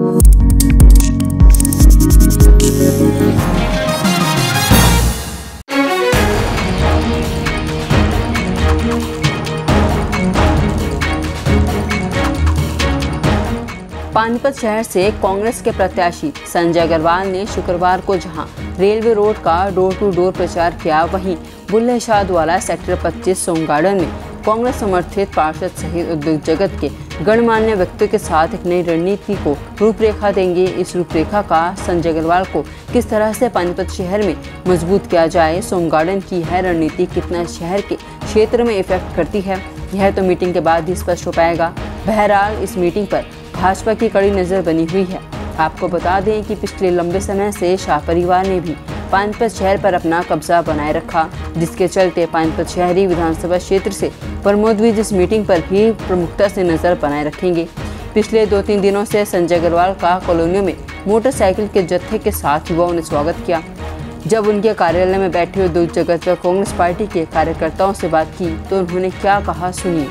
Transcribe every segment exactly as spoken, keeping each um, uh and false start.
पानीपत शहर से कांग्रेस के प्रत्याशी संजय अग्रवाल ने शुक्रवार को जहां रेलवे रोड का डोर टू डोर प्रचार किया, वहीं बुल्ले शाह द्वारा सेक्टर पच्चीस सोम गार्डन में कांग्रेस समर्थित पार्षद सहित उद्योग जगत के गणमान्य व्यक्तियों के साथ एक नई रणनीति को रूपरेखा देंगे। इस रूपरेखा का संजय अग्रवाल को किस तरह से पानीपत शहर में मजबूत किया जाए, सोम गार्डन की यह रणनीति कितना शहर के क्षेत्र में इफेक्ट करती है, यह तो मीटिंग के बाद ही स्पष्ट हो पाएगा। बहरहाल इस मीटिंग पर भाजपा की कड़ी नजर बनी हुई है। आपको बता दें कि पिछले लंबे समय से शाह परिवार ने भी पानीपत शहर पर अपना कब्जा बनाए रखा, जिसके चलते पानीपत शहरी विधानसभा क्षेत्र से प्रमोद विज इस मीटिंग पर भी प्रमुखता से नजर बनाए रखेंगे। पिछले दो तीन दिनों से संजय अग्रवाल का कॉलोनियों में मोटरसाइकिल के जत्थे के साथ युवाओं ने स्वागत किया। जब उनके कार्यालय में बैठे उद्योग जगत व कांग्रेस पार्टी के कार्यकर्ताओं से बात की तो उन्होंने क्या कहा, सुनिए।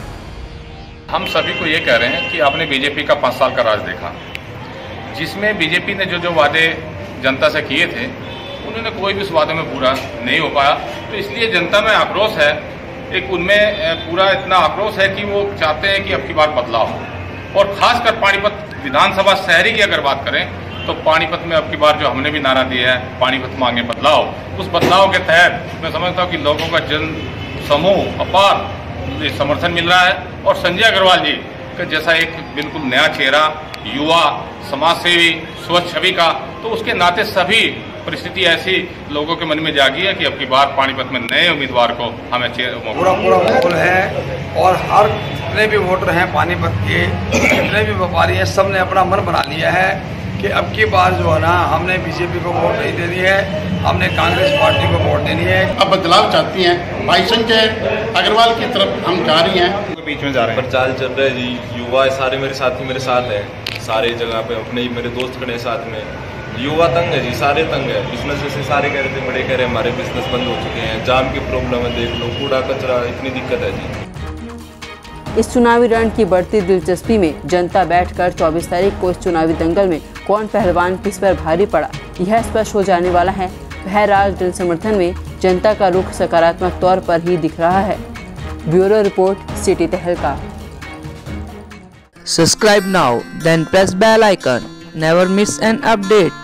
हम सभी को ये कह रहे हैं कि आपने बीजेपी का पाँच साल का राज देखा, जिसमें बीजेपी ने जो जो वादे जनता से किए थे उन्होंने कोई भी उस वादे में पूरा नहीं हो पाया। तो इसलिए जनता में आक्रोश है, एक उनमें पूरा इतना आक्रोश है कि वो चाहते हैं कि अब की बार बदलाव हो। और खासकर पानीपत विधानसभा शहरी की अगर बात करें तो पानीपत में अब की बार जो हमने भी नारा दिया है, पानीपत मांगे बदलाव, उस बदलाव के तहत मैं समझता हूँ कि लोगों का जन समूह अपार समर्थन मिल रहा है। और संजय अग्रवाल जी का जैसा एक बिल्कुल नया चेहरा, युवा, समाजसेवी, स्वच्छ छवि का, तो उसके नाते सभी परिस्थिति ऐसी लोगों के मन में जागी है कि अब की बार पानीपत में नए उम्मीदवार को हमें पूरा पूरा माहौल है। और हर जितने भी वोटर हैं पानीपत के, जितने भी व्यापारी हैं, सब ने अपना मन बना लिया है कि अब की बार जो है ना, हमने बीजेपी को वोट नहीं देनी है, हमने कांग्रेस पार्टी को वोट देनी है। अब बदलाव चाहती हैं, भाई संजय अग्रवाल की तरफ हम जा रही हैं, बीच में जा रहे हैं। प्रचार चल रहा है जी, युवा सारे मेरे साथी मेरे साथ हैं, सारे जगह पे अपने ही मेरे दोस्त खड़े साथ में। युवा तंग है जी, सारे तंग है। बिजनेस से सारे कह रहे थे, बड़े कह रहे हैं हमारे बिजनेस बंद हो चुके हैं, जाम की प्रॉब्लम है, देख लो, कूड़ा कचरा, इतनी दिक्कत है जी। इस चुनावी रण की बढ़ती दिलचस्पी में जनता बैठकर चौबीस तारीख को इस चुनावी दंगल में कौन पहलवान किस पर भारी पड़ा, यह स्पष्ट हो जाने वाला है। बहरहाल जन समर्थन में जनता का रुख सकारात्मक तौर पर ही दिख रहा है। Bureau report, city Tahalka. Subscribe now, then press bell icon. Never miss an update.